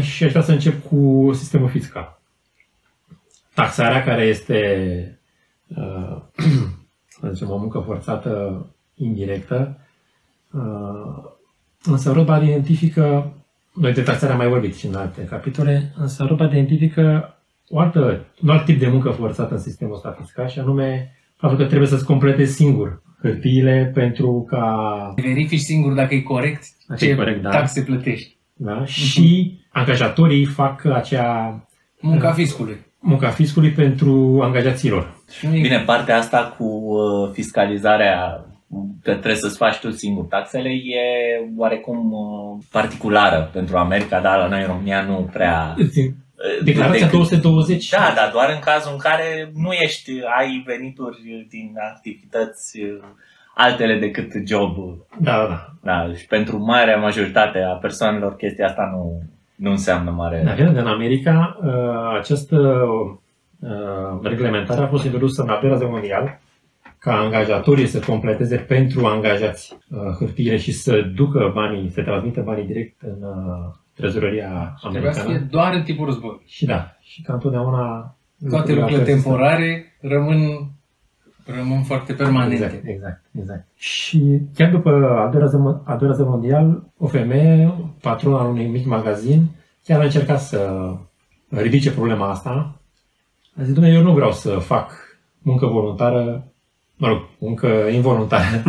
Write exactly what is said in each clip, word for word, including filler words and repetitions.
și aș vrea să încep cu sistemul fiscal. Taxarea, care este uh, să zicem, o muncă forțată indirectă, uh, însă Rothbard identifică, noi de taxare am mai vorbit și în alte capitole, însă Rothbard identifică o altă, un alt tip de muncă forțată în sistemul ăsta fiscal, și anume faptul că trebuie să-ți completezi singur hârtiile pentru ca... Verifici singur dacă e corect Dacă ce e corect, da. taxe plătești. Da? Și angajatorii fac acea... Munca fiscului. Munca fiscului pentru angajaților. Bine, partea asta cu uh, fiscalizarea, că trebuie să-ți faci tu singur taxele, e oarecum uh, particulară pentru America, dar la noi în România nu prea... Declarația două sute douăzeci. Da, dar doar în cazul în care nu ești, ai venituri din activități altele decât job. Da, da. Da, și pentru marea majoritate a persoanelor chestia asta nu, nu înseamnă mare... Da, în America această reglementare a fost introdusă în al doilea război mondial, ca angajatorii să completeze pentru angajați hârtiile și să ducă banii, să transmită banii direct în trezoreria americană. Trebuia să fie doar în timpul războiului. Și da, și ca întotdeauna... Toate lucrurile temporare rămân, rămân foarte permanente. Exact, exact, exact. Și chiar după al doilea război, al doilea război mondial, o femeie, patron al unui mic magazin, chiar a încercat să ridice problema asta. A zis, dom'le, eu nu vreau să fac muncă voluntară, mă rog, muncă involuntară,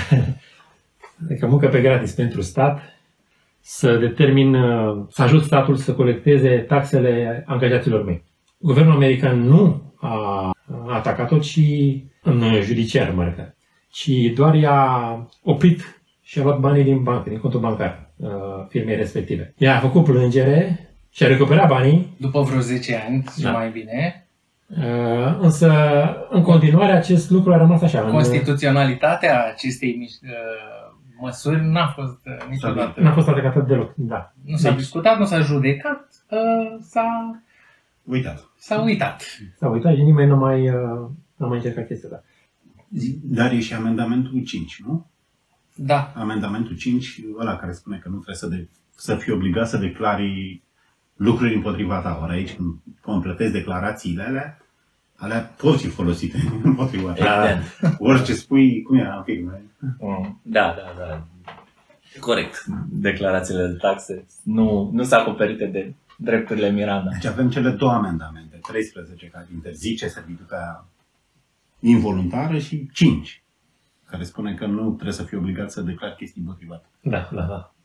adică muncă pe gratis pentru stat, să determin, să ajut statul să colecteze taxele angajaților mei. Guvernul american nu a atacat-o, ci în judiciar, mă refer, ci doar i-a oprit și a luat banii din bancă, din contul bancar firmei respective. Ea a făcut plângere și a recuperat banii. După vreo zece ani, și da. mai bine. Însă, în continuare, acest lucru a rămas așa. Constituționalitatea acestei măsuri n-a fost niciodată. N-a fost atacată deloc, da. Nu s-a deci... discutat, nu s-a judecat, s-a uitat. S-a uitat. S-a uitat și nimeni nu mai, n-a mai încercat chestia asta. Dar e și amendamentul cinci, nu? Da. Amendamentul cinci, ăla care spune că nu trebuie să, de, să fii obligat să declari lucruri împotriva ta. Ori aici, când completezi declarațiile alea, alea pot fi folosite împotriva ta. Orice spui, cum era în filme. Da, da, da. Corect. Declarațiile de taxe nu, nu sunt acoperite de drepturile Miranda. Deci avem cele două amendamente. treisprezece care interzice servitutea involuntară și cinci care spune că nu trebuie să fii obligat să declari chestii împotriva ta. Da, da, da.